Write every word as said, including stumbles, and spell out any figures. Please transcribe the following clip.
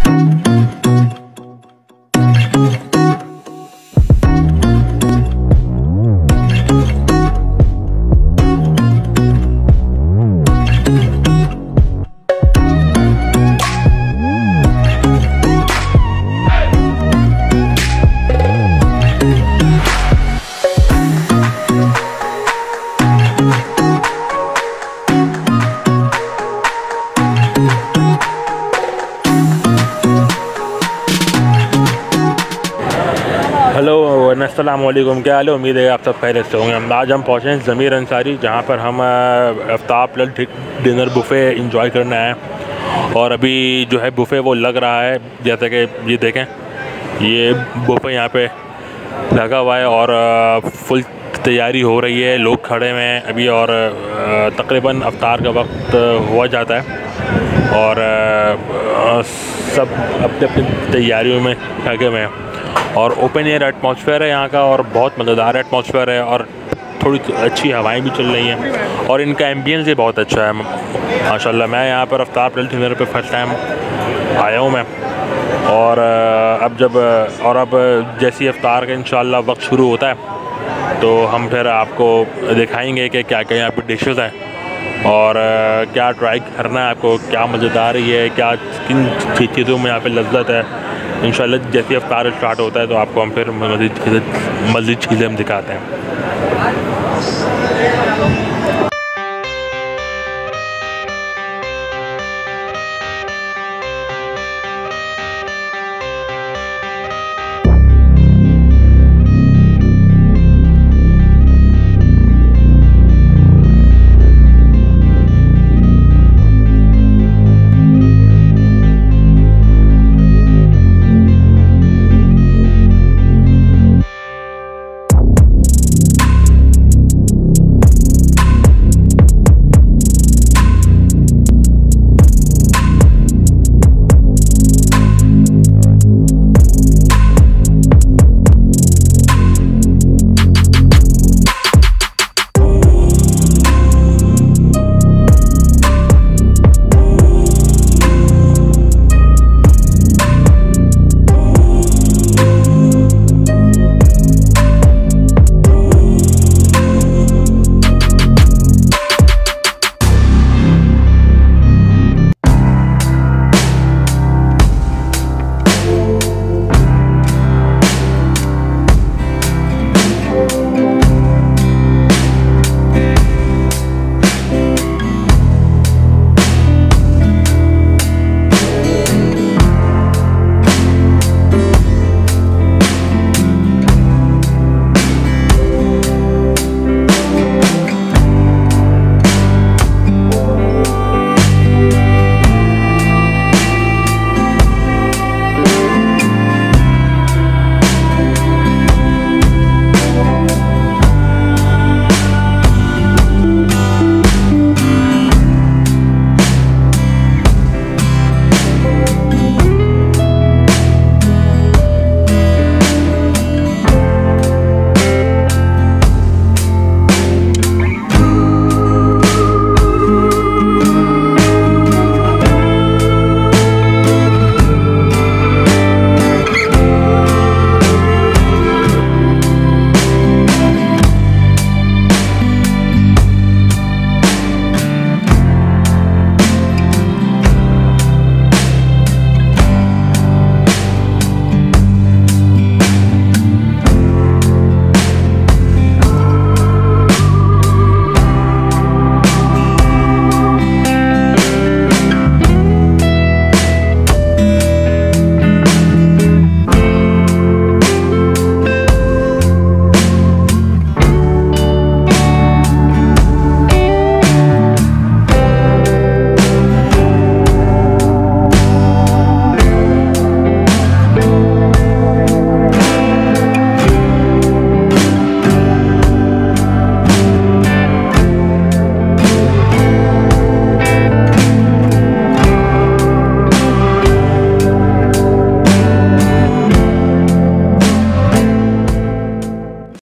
Hello अस्सलाम वालेकुम, क्या हाल है? उम्मीद है आप सब खैरियत से होंगे। आज हम पहुँचे हैं ज़मीर अंसारी, जहाँ पर हम इफ्तार प्लस डिनर बुफ़े इंजॉय करने आए हैं। और अभी जो है बुफ़े वो लग रहा है, जैसे कि ये देखें, ये बुफ़े यहाँ पे लगा हुआ है और फुल तैयारी हो रही है, लोग खड़े हुए हैं अभी और तकरीबन इफ्तार का वक्त हुआ जाता है और सब अपने अपनी तैयारियों में लगे हुए हैं। और ओपन एयर एटमॉस्फेयर है यहाँ का और बहुत मज़ेदार एटमॉस्फेयर है और थोड़ी अच्छी हवाएं भी चल रही हैं और इनका एम्बियंस भी बहुत अच्छा है माशाल्लाह। मैं यहाँ पर इफ्तार प्लस डिनर पे फर्स्ट टाइम आया हूँ मैं और अब जब और अब जैसी इफ्तार का इंशाल्लाह वक्त शुरू होता है तो हम फिर आपको दिखाएंगे कि क्या क्या यहाँ पर डिशेज़ हैं और क्या ट्राई करना है आपको, क्या मज़ेदार है, क्या किन चीज़ों में यहाँ पे लज्जत है। इंशाल्लाह जैसे इफ्तार स्टार्ट होता है तो आपको हम फिर मज़ीद चीज़ें मज़ीद चीज़ें हम दिखाते हैं।